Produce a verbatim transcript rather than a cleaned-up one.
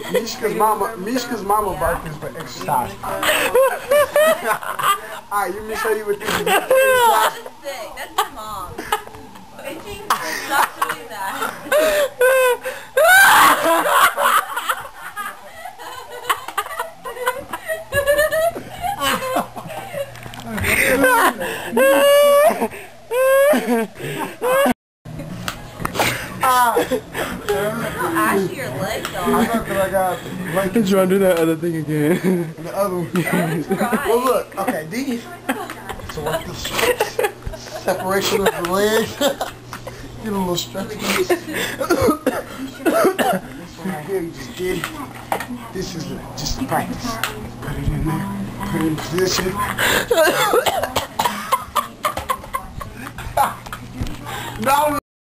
Mishka's mama, Mishka's mama barked this for exercise. Alright, you me show you what this is. That's sick. That's your mom. I think stop doing that. Actually, your leg though. I thought that I got like Did you want to do that other thing again? the other one. Well, look, okay, these. So what the separation of the legs. Get a little stretch. This one right here, you just did. This is a, just a practice. Put it in there. Put it in position. No.